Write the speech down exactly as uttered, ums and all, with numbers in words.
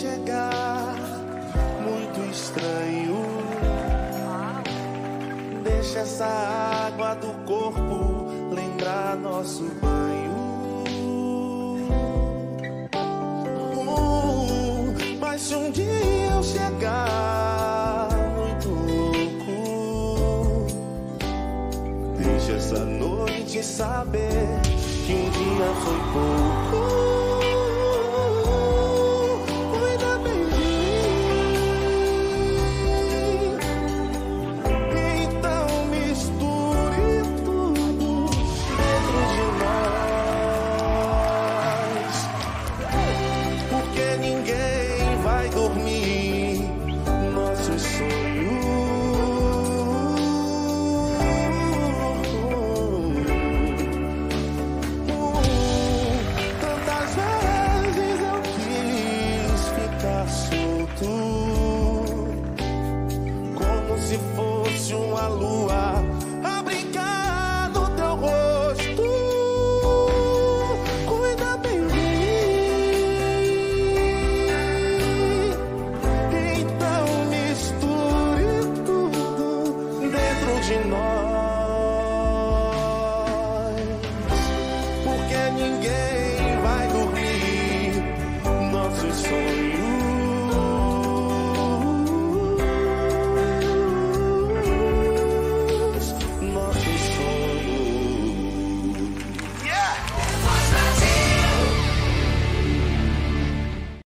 chegar, muito estranho. Deixa essa água do corpo lembrar nosso banho. Uh, mas se um dia eu chegar muito louco, deixa essa noite saber que um dia foi pouco. Se fosse uma lua a brincar no teu rosto, cuida bem de mim. Então misture tudo dentro de nós.